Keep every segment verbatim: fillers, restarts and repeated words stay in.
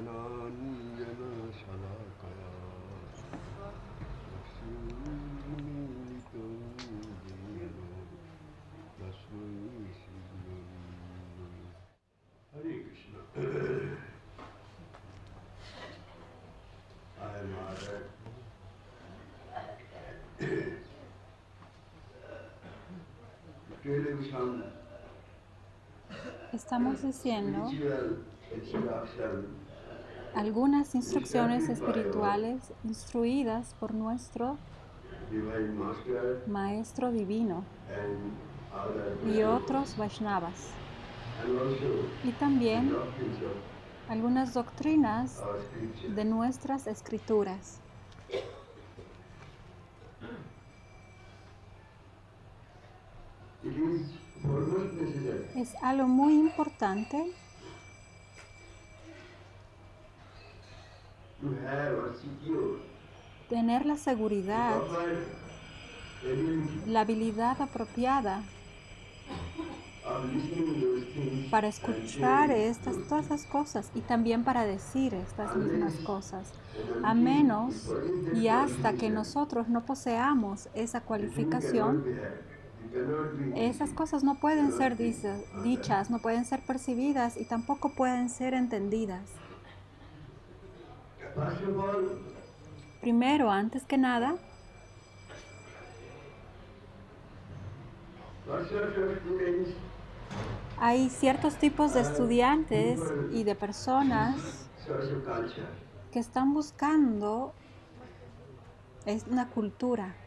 ज्ञानाञ्जनशलाकया चक्षुरुन्मीलितं येन तस्मै श्रीगुरवे नमः। Hare Krishna. I am Mother. Estamos diciendo algunas instrucciones espirituales instruidas por nuestro Maestro Divino y otros Vaishnavas. Y también algunas doctrinas de nuestras escrituras. Es algo muy importante tener la seguridad, la habilidad apropiada para escuchar estas, todas esas cosas y también para decir estas mismas cosas, a menos y hasta que nosotros no poseamos esa cualificación. Esas cosas no pueden ser dichas, no pueden ser percibidas y tampoco pueden ser entendidas. Primero, antes que nada, hay ciertos tipos de estudiantes y de personas que están buscando es una cultura.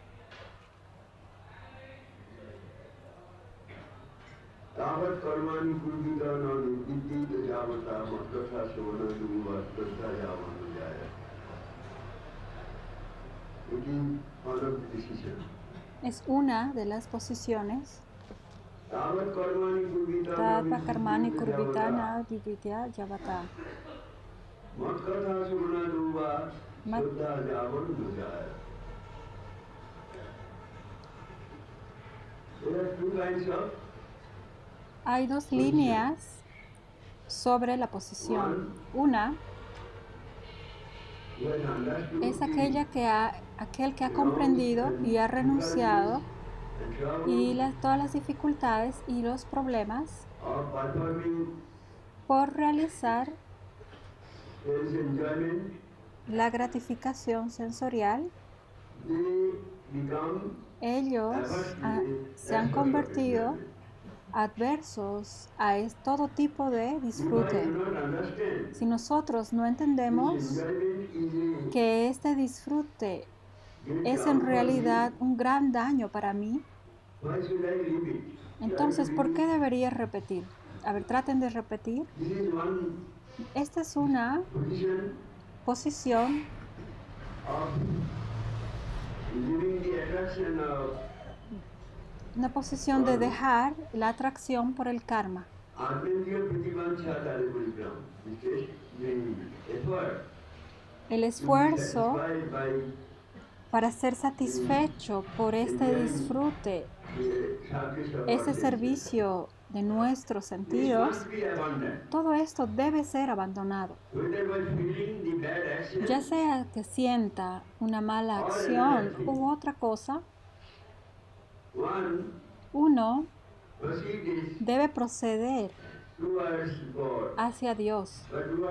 Es una de las posiciones. Tapa karmani kurvitana dividya javata. Hay dos líneas sobre la posición. Una es aquella que ha, aquel que ha comprendido y ha renunciado y las, todas las dificultades y los problemas por realizar la gratificación sensorial. Ellos ha, se han convertido adversos a es, todo tipo de disfrute. Si nosotros no entendemos que este disfrute es en realidad un gran daño para mí, entonces, ¿por qué debería repetir? A ver, traten de repetir. Esta es una posición una posición de dejar la atracción por el karma. El esfuerzo para ser satisfecho por este disfrute, ese servicio de nuestros sentidos, todo esto debe ser abandonado. Ya sea que sienta una mala acción u otra cosa, uno debe proceder hacia Dios,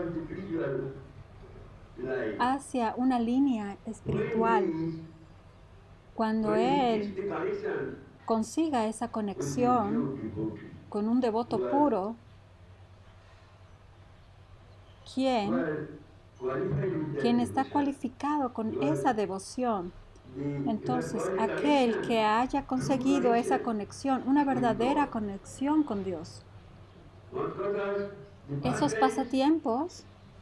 hacia una línea espiritual. Cuando él consiga esa conexión con un devoto puro, quien, quien está cualificado con esa devoción, entonces aquel que haya conseguido esa conexión, una verdadera conexión con Dios, esos pasatiempos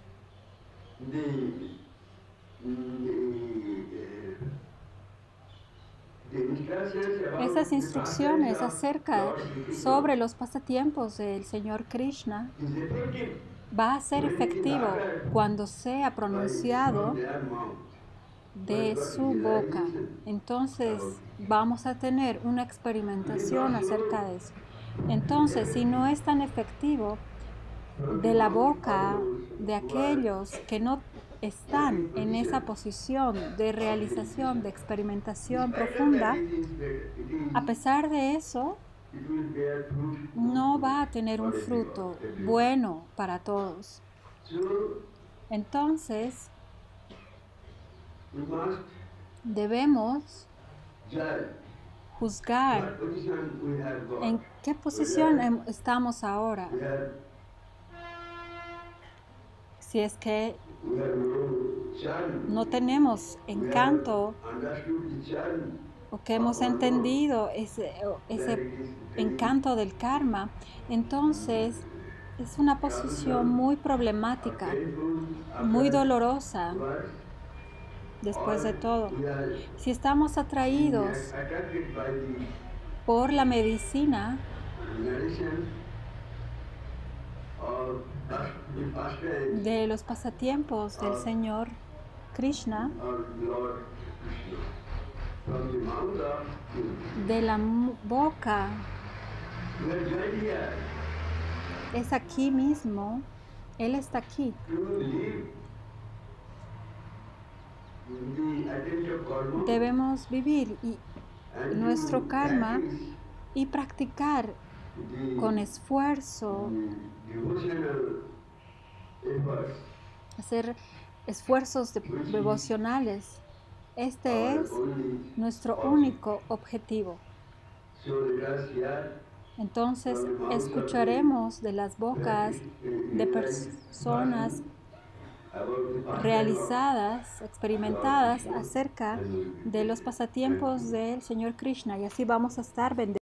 esas instrucciones acerca sobre los pasatiempos del Señor Krishna va a ser efectivo cuando sea pronunciado de su boca. Entonces vamos a tener una experimentación acerca de eso. Entonces, si no es tan efectivo, de la boca de aquellos que no están en esa posición de realización, de experimentación profunda, a pesar de eso, no va a tener un fruto bueno para todos. Entonces, debemos juzgar en qué posición em- estamos ahora. Si es que no tenemos encanto o que hemos entendido ese, ese encanto del karma, entonces es una posición muy problemática, muy dolorosa. Después de todo, si estamos atraídos por la medicina de los pasatiempos del Señor Krishna, de la boca, es aquí mismo, Él está aquí. Debemos vivir y nuestro karma y practicar con esfuerzo, hacer esfuerzos de- devocionales. Este es nuestro único objetivo. Entonces escucharemos de las bocas de personas realizadas, experimentadas acerca de los pasatiempos del Señor Krishna, y así vamos a estar bendecidos.